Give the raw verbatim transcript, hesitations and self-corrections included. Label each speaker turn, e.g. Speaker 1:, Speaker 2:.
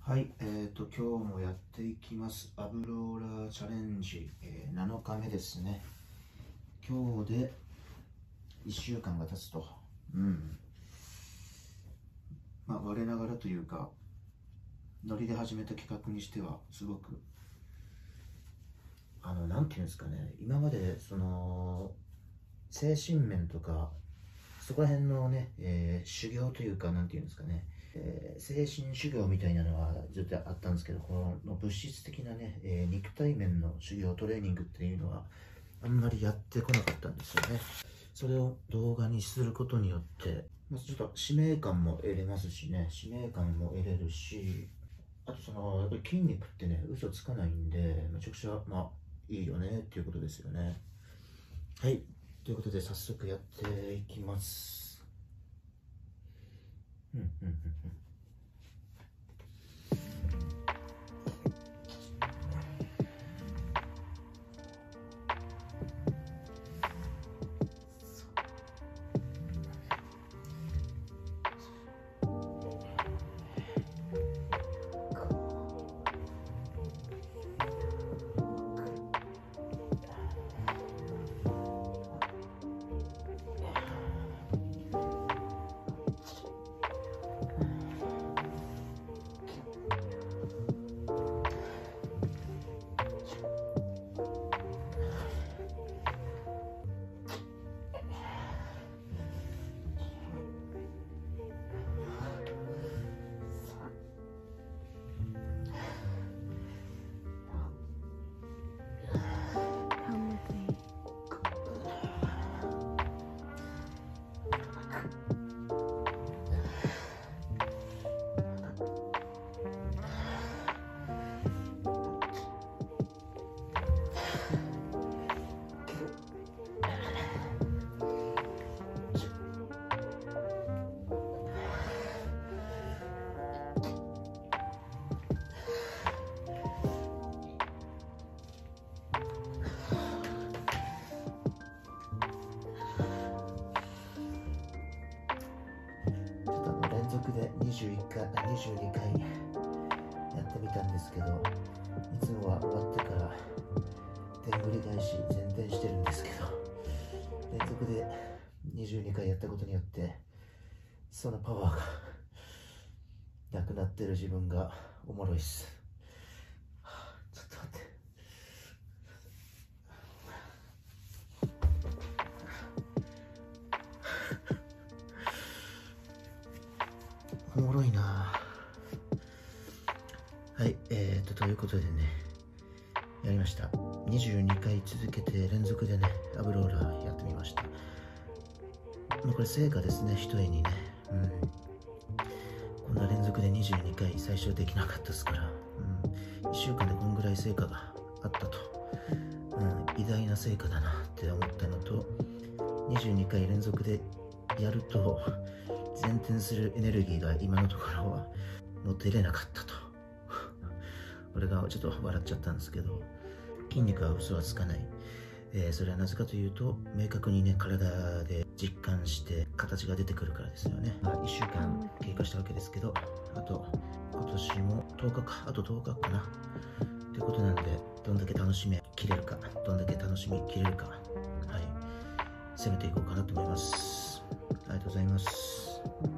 Speaker 1: はい、えーと、今日もやっていきます。アブローラーチャレンジ、えー、なのかめですね。今日でいっしゅうかんが経つと。うん。まあ、我ながらというか、ノリで始めた企画にしては、すごく、あの、なんていうんですかね、今まで、その、精神面とか、そこら辺のね、えー修行というか、なんていうんですかね、えー精神修行みたいなのはずっとあったんですけど、この物質的なね、えー肉体面の修行、トレーニングっていうのは、あんまりやってこなかったんですよね。それを動画にすることによって、まあ、ちょっと使命感も得れますしね、使命感も得れるし、あとその、やっぱり筋肉ってね、嘘つかないんで、めちゃくちゃ、まあ、いいよねっていうことですよね。はい。ということで、早速やっていきます。うんうんうんうん。連続でにじゅういっかい、にじゅうにかいやってみたんですけど、いつもは終わってからでんぐり返し前転してるんですけど、連続でにじゅうにかいやったことによってそのパワーがなくなってる自分がおもろいっす。ちょっと待って、おもろいな。はい、えーと、ということでね、やりました。にじゅうにかい続けて連続でね、アブローラーやってみました。まあ、これ成果ですね、一重にね。うん。こんな連続でにじゅうにかい最初できなかったですから、うん。いっしゅうかんでこんぐらい成果があったと。うん、偉大な成果だなって思ったのと、にじゅうにかい連続でやると、前転するエネルギーが今のところは持っていれなかったと。俺がちょっと笑っちゃったんですけど、筋肉は嘘はつかない。えー、それはなぜかというと、明確にね、体で実感して形が出てくるからですよね。まあ、いっしゅうかん経過したわけですけど、あと、今年もとおかか、あととおかかな。ということなんで、どんだけ楽しみきれるか、どんだけ楽しみきれるか、はい、攻めていこうかなと思います。ありがとうございます。